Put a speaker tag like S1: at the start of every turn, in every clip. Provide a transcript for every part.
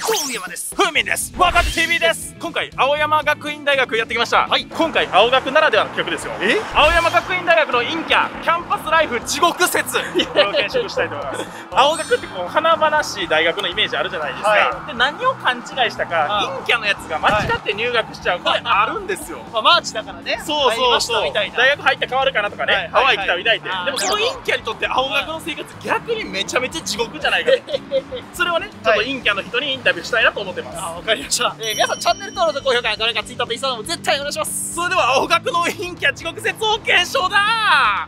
S1: 大山です。ふうみんです。若手 TV です。今回青山学院大学やってきました。はい、今回青学ならではの企画ですよ。青山学院大学の陰キャキャンパスライフ地獄説、これを検証したいと思います。青学ってこう華々しい大学のイメージあるじゃないですか。はい、で何を勘違いしたか陰キャのやつが間違って入学しちゃう、これあるんですよ。
S2: まあマーチだからね。
S1: そうそうそう。大学入って変わるかなとかね、ハワイ来たみたいって。でもその陰キャにとって青学の生活逆にめちゃめちゃ地獄じゃないかと。それをねちょっと陰キャの人にインタビューしたいなと思ってます。
S2: わかりました。皆さんチャンネル登録と高評価、誰かツイッターとインスタも絶対お願いします。
S1: それでは青学の陰キャ地獄説を検証だ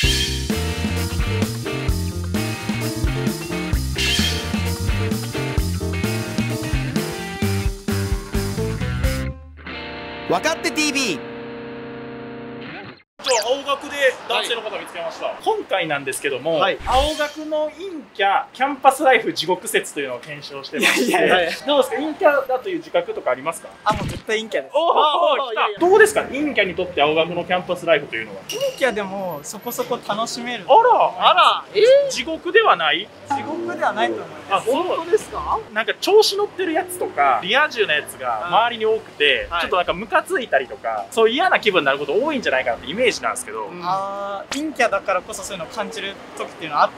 S3: わかって TV。
S1: 青学で男性の方見つけました。今回なんですけども、青学の陰キャキャンパスライフ地獄説というのを検証してまして、どうですか、陰キャだという自覚とかありますか？
S2: もう絶対陰キャです。
S1: おお、来た。どうですか、陰キャにとって青学のキャンパスライフというのは？
S2: 陰キャでもそこそこ楽しめる。
S1: あら、地獄ではない？
S2: 地獄ではないと思います。
S1: 本当ですか？なんか調子乗ってるやつとかリア充なやつが周りに多くて、ちょっとなんかムカついたりとか、そういう嫌な気分になること多いんじゃないかなってイメージなんですけど。
S2: 陰キャだからこそそういうのを感じる時っていうのはあって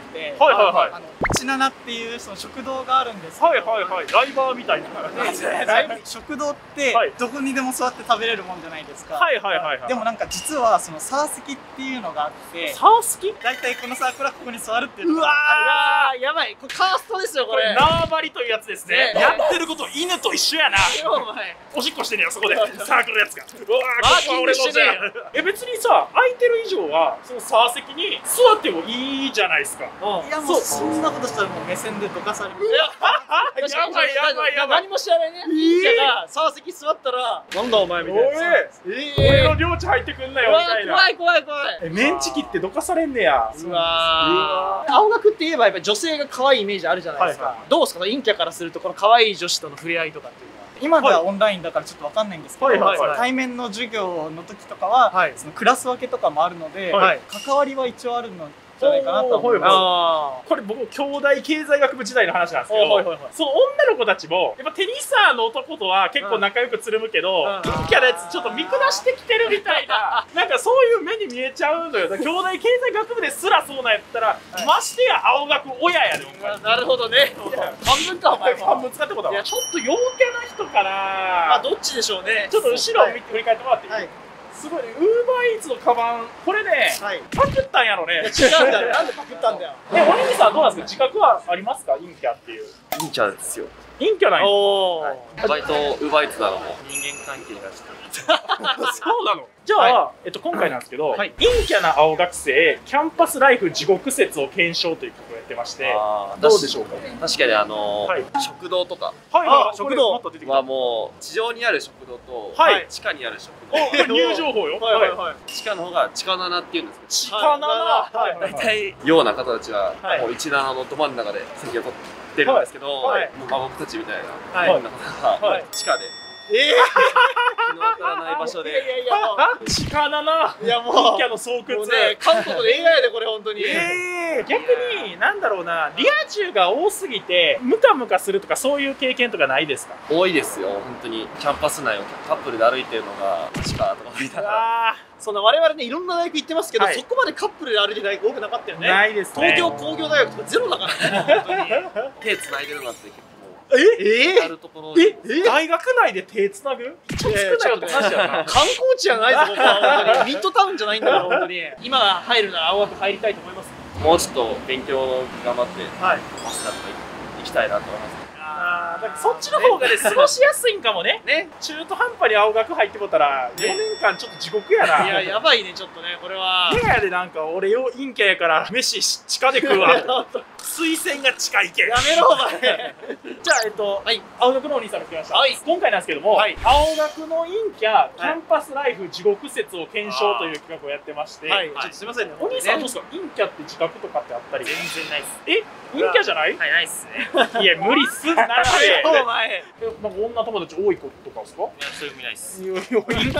S2: 、17っていうその食堂があるんですけど、ライ
S1: バーみたいな。
S2: 食堂ってどこにでも座って食べれるもんじゃないですか。でもなんか実はそのサー席っていうのがあって、
S1: サー席？
S2: 大体このサークルはここに座るっていうの
S1: がある。
S2: やばい、これカーストですよこれ。
S1: 縄張りというやつですね。やってること犬と一緒やな。おしっこしてんねやそこでサークルのやつが。うわー、ここは俺のじゃん。別にさ、空いてる以上はそのサー席に座ってもいいじゃないですか。い
S2: やもうそんなことしたらもう目線でどかされる。
S1: やばい。
S2: 何も知らないね。陰キャがサー席座ったらなんだお前みたいな。
S1: 俺の領地入ってくんなよみたいな。
S2: 怖い。
S1: メンチ切ってどかされんねや。
S2: 青学って言えばやっぱり女性が可愛いイメージあるじゃないですか。どうですか、陰キャからするとこの可愛い女子との触れ合いとかっていうのは。今ではオンラインだからちょっとわかんないんですけど、対面の授業の時とかはそのクラス分けとかもあるので、関わりは一応あるのじゃないかなと思います。
S1: これ僕京大経済学部時代の話なんですけど、その女の子たちもやっぱテニサーの男とは結構仲良くつるむけど、陰キャなやつちょっと見下してきてるみたいな、なんかそういう目に見えちゃうのよ。京大経済学部ですらそうなんやったら、ましてや青学親やで。
S2: なるほどね。半分かお前。
S1: 半分使ってことは。ちょっと陽キャな人かな。
S2: どっちでしょうね。
S1: ちょっと後ろを見て振り返ってもらっていい？すごいね、ウーバーイーツのカバン、これね、パクったんやろね。
S2: 違うんだよ、なんでパクったんだよ。
S1: お兄さんどうなんですか、自覚はありますか、陰キャっていう。
S4: 陰キャですよ。
S1: 陰キャなんや。
S4: バイトウーバーイーツなのも人間関係がしてる。
S1: そうなの。じゃあ、今回なんですけど、陰キャな青学生キャンパスライフ地獄説を検証ということをやってまして、どうでしょうか。
S4: 確かに食堂とか、
S1: 食堂
S4: はもう地上にある食堂と地下にある食堂。
S1: ニュー情報よ。
S4: 地下の方が地下7っていうんですけど、
S1: 地下7。
S4: 大体ような方たちはもう17のど真ん中で席を取ってるんですけど、僕たちみたいなような方が地下で。日の当たらない場所で。
S1: 地下7。いやもう陰キャの巣窟。
S2: 韓国で映画やでこれ本当に。
S1: 逆になんだろうな、リア充が多すぎてムカムカするとかそういう経験とかないですか？
S4: 多いですよ本当に。キャンパス内をカップルで歩いてるのが地下とか見たら。
S2: そんな我々ねいろんな大学行ってますけど、そこまでカップルで歩いてる大学多くなかったよね。
S1: ないですね。
S2: 東京工業大学とかゼロだからね本当に。
S4: 手繋いでるなんて結構。あるところ
S1: 大学内で手つなぐ？ちょっと少ないよって話やな。
S2: 観光地じゃないぞここは本当に。ミッドタウンじゃないんだから本当に。今入るなら青学入りたいと思います。
S4: もうちょっと勉強頑張ってマスターとか行きたいなと思います。
S1: だからそっちの方がね過ごしやすいんかもね。中途半端に青学入ってもったら4年間ちょっと地獄やな。
S2: いややばいねちょっとねこれは。
S1: 部屋でなんか俺陰キャやから飯地下で食うわ。推薦が近いけん。
S2: やめろお前。
S1: じゃあ青学のお兄さんが来ました。今回なんですけども、青学の陰キャキャンパスライフ地獄説を検証という企画をやってまして、ちょっとすみませんね。お兄さんどうですか、陰キャって自覚とかってあったり？
S2: 全然ないっす。
S1: 陰キャじゃない？
S2: ないっすね。
S1: いや無理っす。なんで？
S2: お前。
S1: なんか女友達多い子とかですか？
S2: いやそういう意味ないっす。
S1: 陰キャやないか。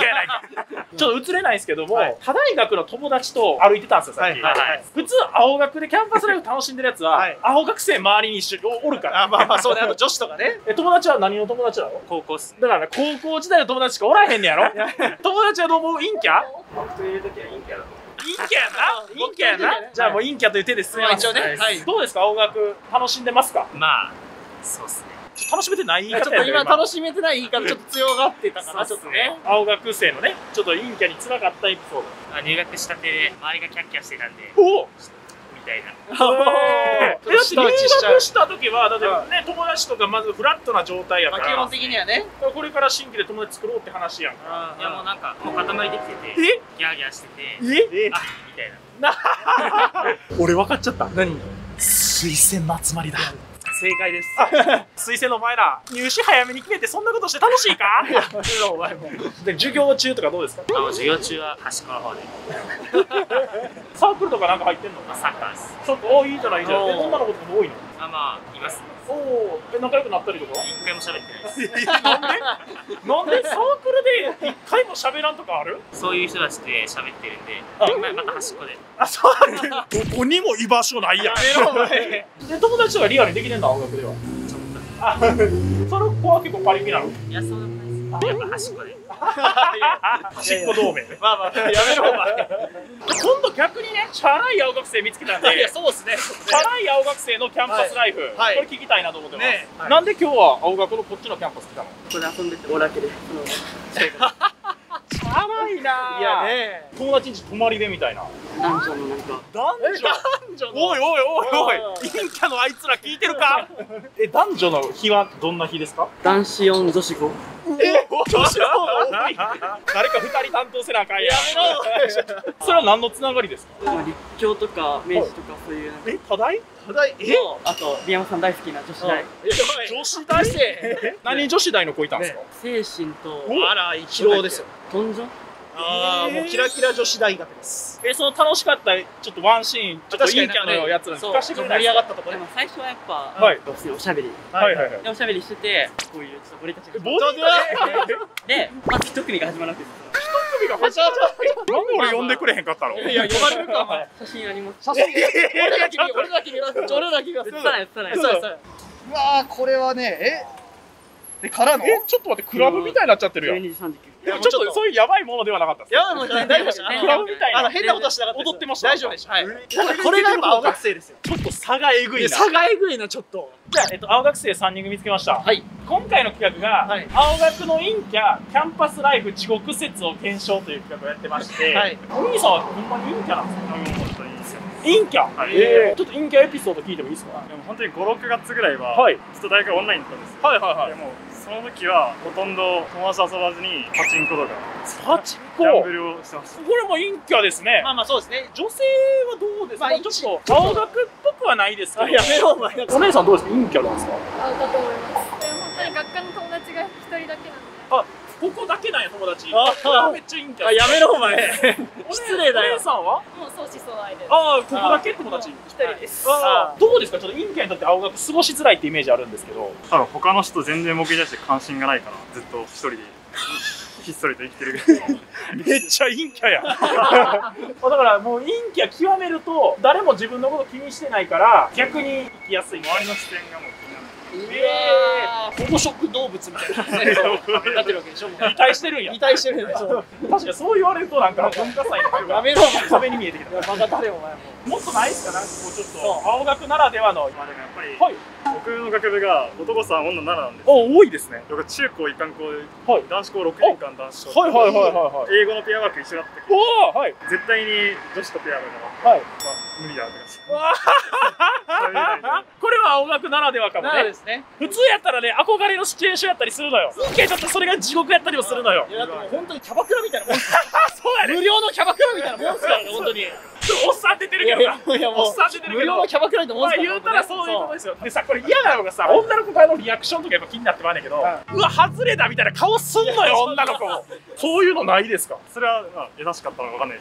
S1: ちょっと映れないんですけども、他大学の友達と歩いてたんですよ、さっき。普通、青学でキャンパスライフ楽しんでるやつは、青学生周りに一緒におるから。
S2: まあまあ、そうね、あと女子とかね。
S1: 友達は何の友達なの？
S5: 高校っすね。
S1: だからね、高校時代の友達しかおらへんねやろ。友達はどう思う？陰キャ？
S4: 僕といるときは陰キャだと。
S1: 陰キャやな。陰キャやな。じゃあもう陰キャという手で進めます。
S2: 一応ね。
S1: どうですか、青学楽しんでますか？
S5: まあ、そうっすね。
S1: 楽しめてない言い方
S2: ちょっと今楽しめてない言い方ちょっと強がってたかな、ちょっとね。
S1: 青学生のね、ちょっと陰キャに辛かったエピソード。
S5: 入学したてで周りがキャッキャしてたんで、
S1: おお
S5: みたいな。
S1: 入学した時はだってね、友達とかまずフラットな状態やから、
S2: 基本的にはね、
S1: これから新規で友達作ろうって話やんか。
S5: いやもうなんかもう塊できてて、ギャーギャーしてて、あみたいな。
S1: 俺分かっちゃった。何？推薦の集まりだ。正解です。推薦のお前ら入試早めに決めてそんなことして楽しいか？お前も。で授業中とかどうですか？
S5: 授業中は端っこの方で。
S1: サークルとかなんか入ってんの？
S5: サッカーです。
S1: ちょっといいじゃないじゃん。女の子とかも多いの？
S5: まあいます。
S1: おお、仲良くなったりとか？
S5: 一回も喋ってないです。
S1: なんでサークルで一回も喋らんとかある？
S5: そういう人たちで喋ってるんで、また端っこで。
S1: あ、そうなんどこにも居場所ないやん。で、友達とかリアルにできてんの？青学では。
S5: ちょっと。
S1: あ、その子は結構パリピなの？
S5: いや、そうでもないです。やっぱ端っこで。
S1: 端っこ同盟。
S2: まあまあ、やめろお前。
S1: 今度逆にね、チャラい青学生見つけたんで、
S2: いや、そうっすね。
S1: チャラい青学生のキャンパスライフ、これ聞きたいなと思ってます。
S2: ね、
S1: なんで今日は青学のこっちのキャンパス来たの？
S5: ここで遊んでて俺だけで。
S1: チャラいなぁ。
S2: いやね、
S1: 友達んち泊まりでみたいな。
S5: 男女のなんか。
S1: 男女おいおいおいおい、陰キャのあいつら聞いてるか？男女の日はどんな日ですか？
S5: 男子4、女子5。
S1: 女子誰か2人担当せなあかんや。それは何のつながりですか？
S5: 立教とか明治とかそういう。
S1: 多大？
S5: あと宮本さん大好きな女子大。
S1: 女子大生？何女子大の子いたんですか？
S5: 精神と、
S2: あら、一郎ですよ。
S5: トンジョ？
S2: ああ、もうキラキラ女子大学です。
S1: その楽しかったちょっとワンシーン、ちょっと陰キャのやつなん聞かせてくれないですか？
S2: 盛り上がったところ。
S5: 最初はやっぱ、おしゃべり。おしゃべりしてて、こういうちょっと俺たちが。で、まず一組が始まるわけです。
S1: 一組が始まる。なんで俺呼んでくれへんかったの？
S2: いや、呼ばれるか。
S5: 写真あります。
S2: 写真。俺だけ見ます。俺だけ見ます。
S5: 映さない。
S2: うわあ、これはね、でからの？
S1: ちょっと待って、クラブみたいになっちゃってるよ。
S5: 12時39分。
S1: ちょっとそういうやばいものではなかったです。
S2: やばいものじゃない。大丈夫でした。
S1: クラブみたいな。
S2: 変なことはしなかった。
S1: 踊ってました。
S2: 大丈夫でした。はい。これがやっぱ青学生ですよ。
S1: ちょっと差がえぐいな。
S2: 差がえぐいな、ちょっと。
S1: じゃあ、青学生3人組見つけました。
S2: はい。
S1: 今回の企画が、青学の陰キャキャンパスライフ地獄説を検証という企画をやってまして、お兄さんはほんまに陰キャなんですか？本当にいいですよ。陰キャ？ちょっと陰キャエピソード聞いてもいいですか？
S6: でも本当に5、6月ぐらいは、ずっと大学オンラインだったんですよ。でもその時はほとんど友達と遊ばずにパチンコとかギャンブルをしてました。
S1: これも陰キャですね。
S2: まあまあそうですね。
S1: 女性はどうですか？ちょっと青学っぽくはないですけど。
S2: やめろお前。
S1: お姉さんどうですか？陰キャなんですか？
S7: だと思います。でも本当に学科の友達が一人だけなんで。
S1: ここだけなんや友達。これはめっちゃ陰キャ。
S2: やめろお前。失礼だよ。
S1: お姉さんは？
S7: もう相思相愛で。
S1: ここだけ友達。
S7: 一人です。
S1: どうですか？ちょっと陰キャにとって青学過ごしづらいってイメージあるんですけど。
S6: 多分他の人全然僕に対して関心がないからずっと一人でひっそりと生きてる。
S1: めっちゃ陰キャや。だからもう陰キャ極めると誰も自分のこと気にしてないから逆に生きやすい。
S6: 周りの視点がもう気になる。
S2: 保護食動物みたいななってるわけでしょ。
S1: 擬態してるんや。
S2: 擬態してるんや。
S1: 確かにそう言われるとなんか文化祭の壁が
S2: やめろ
S1: 壁に見えてきた。
S2: バカ誰お前も。
S1: もっとないですか？なんかこうちょっと青学ならではの。
S6: まあでもやっぱり僕の学部が男3女7なんです。
S1: 多いですね。
S6: 僕中高一貫校で男子校6年間男子校。英語のペアワーク一緒だったけど。絶対に女子とペアだから。無理だって感じ。
S1: これは青学ならではかもね。普通やったらね、憧れのシチュエーションやったりするのよ。陰キャちょっとそれが地獄やったりもするのよ。
S2: いやだってもう本当にキャバクラみたいなもん。
S1: そうやね。
S2: 無料のキャバクラみたいなもんすからね、本当に。
S1: おっさん出てるけどな。おっさん出てるけど。
S2: 無料のキャバクラってもんすから。
S1: 言うたらそういうことですよ。でさ、これ嫌なのがさ、女の子からのリアクションとかやっぱ気になってまうねんけど、うわ、外れだみたいな顔すんのよ、女の子。そういうのないですか？
S6: それは優しかったのかわかんないです。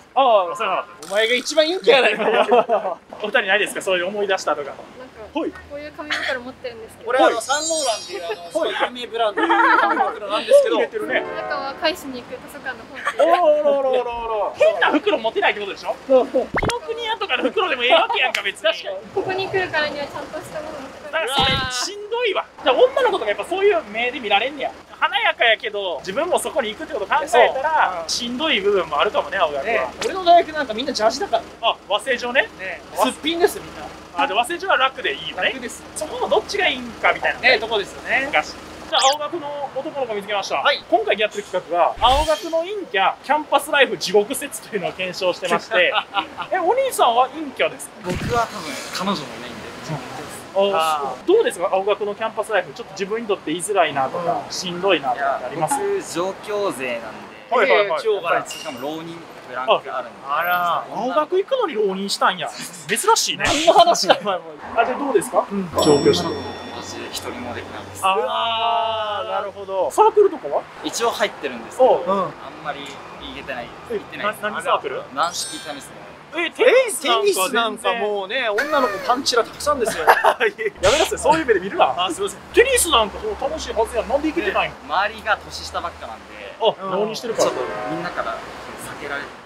S2: それはなかった。お前が一番陰キャやないか。
S1: お二人ないですか？そういう思い出したとか。
S7: なんかこういう紙袋持ってるんですけど、
S2: これサンローランっていうすごい有名ブランドの紙袋なんですけど、
S7: 中は返しに行く図書館の本っていう
S1: 変な袋持ってないってことでしょ。紀ノ国屋とかの袋でもええわけやんか別に。
S7: ここに来るからにはちゃんとしたもの持ってた
S1: だからそれしんどいわ。じゃあ女の子とかやっぱそういう目で見られんねや。華やかやけど自分もそこに行くってこと考えたらしんどい部分もあるかもね、青学は。
S2: 俺の大学なんかみんなジャージだから。
S1: あ、和製上ね。
S2: すっぴんですみんな。
S1: あ、じゃあ和製上は楽でいいよね。
S2: 楽です。
S1: そこのどっちがいいんかみたいな
S2: とこですよね。
S1: 昔。じゃあ青学の男の子見つけました。
S2: はい。
S1: 今回やってる企画が青学の陰キャキャンパスライフ地獄説というのを検証してまして、お兄さんは陰キャですか？
S5: 僕は多分彼女のメインで
S1: どうですか、青学のキャンパスライフ。ちょっと自分にとって言いづらいなとか、しんどいなとかあります？
S5: 僕上京勢なんで、
S2: 地方から
S5: しかも浪人ブランクがあるんで。
S2: あら、
S1: 青学行くのに浪人したんや。珍しいね。
S2: そんな話だ。
S1: あ、じゃあどうですか？上京して。
S5: マジで一人もできないです。
S1: ああ、なるほど。サークルとかは？
S5: 一応入ってるんですけど、あんまり言えてない。言ってないです。
S1: 何サークル？
S5: 軟式テニスの。
S1: テニスなんかもうね、女の子パンチラたくさんですよ。やめなさい、そういう目で見るな。あ、すみません。テニスなんか楽しいはずやん。なんで行けてないの？
S5: 周りが年下ばっかなんで、
S1: 浪人してるから。
S5: ちょっとみんなから避けられる。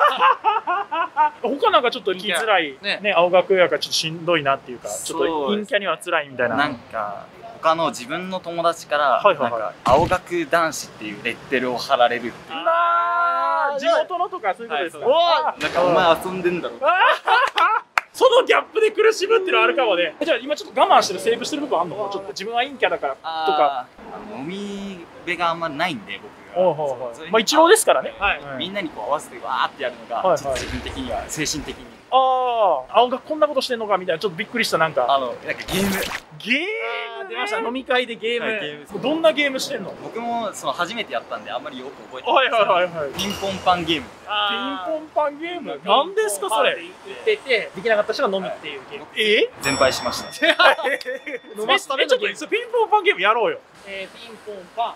S1: 他なんかちょっと生きづらいね、青学やからちょっとしんどいなっていうか、ちょっと陰キャには辛いみたいな。
S5: なんか他の自分の友達からなんか青学男子っていうレッテルを貼られるっていう。
S1: 地元のとかそういうことですか？
S5: なんかお前遊んでんだろ。
S1: そのギャップで苦しむっていうのはあるかもね。じゃあ今ちょっと我慢してるセーブしてる部分あんの？ちょっと自分は陰キャだからとか。
S5: 飲み部があんまないんで僕が。
S1: まあ一応ですからね。
S5: みんなにこう合わせてわーってやるのがちょっと自分的には精神的に。
S1: ああ、青がこんなことしてんのかみたいな、ちょっとびっくりした。なんか
S5: ゲーム
S1: 出ました。飲み会でゲーム。どんなゲームしてんの？
S5: 僕もその初めてやったんであんまりよく覚えてない。ピンポンパンゲーム。
S1: ピンポンパンゲーム。なんですかそれ？
S2: 言っててできなかった人が飲みっていうゲーム。
S5: 全敗しました。
S2: 飲ますためのゲーム。
S1: ピンポンパンゲームやろうよ。
S2: ピンポンパン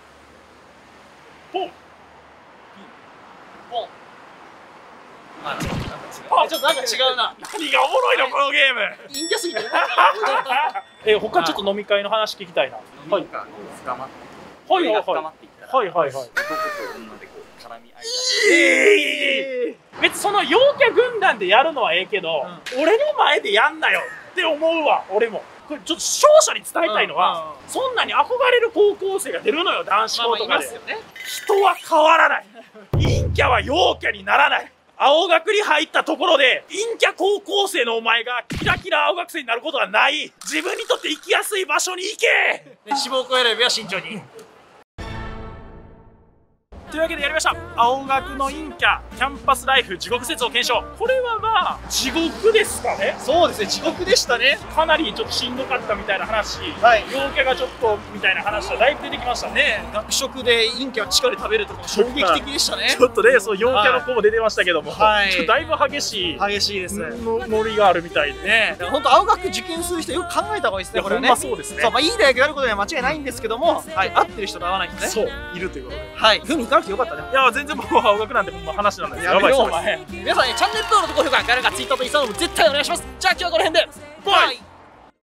S1: ポン
S2: ポン。ちょっとなんか違うな。
S1: 何がおもろいのこのゲーム。
S2: 陰キャすぎて。
S1: 他ちょっと飲み会の話聞きたいな。
S5: 飲みが深まって
S1: はい。
S5: 男と女でこう絡み合いだして。
S1: 別にその陽キャ軍団でやるのはええけど、俺の前でやんなよって思うわ。俺もこれちょっと勝者に伝えたいのは、そんなに憧れる高校生が出るのよ、男子校とかで。人は変わらない。陰キャは陽キャにならない。青学に入ったところで陰キャ高校生のお前がキラキラ青学生になることはない。自分にとって生きやすい場所に行け。
S2: 志望校選びは慎重に。
S1: というわけでやりました。青学の陰キャキャンパスライフ地獄説を検証。これはまあ地獄ですかね。
S2: そうですね、地獄でしたね。
S1: かなりちょっとしんどかったみたいな話、陽キャがちょっとみたいな話はだいぶ出てきましたね。
S2: 学食で陰キャは地下で食べるとか衝撃的でしたね。
S1: ちょっとね、そう陽キャの子も出てましたけども、だいぶ激しい
S2: です
S1: ノリがあるみたいでね。
S2: 本当青学受験する人よく考えた方がいいですね。これね。
S1: そうですね。
S2: そう、まあいい大学やることには間違いないんですけども、合ってる人と合わない人ね。
S1: そういるということで。
S2: ふうに行かなくてよかったね。
S1: いや全然もう青学なんて話なんですよ。やばいお前。
S2: 皆さんね、チャンネル登録と高評価、ガルガツイートとインスタグラム絶対お願いします。じゃあ今日はこの辺でバイ。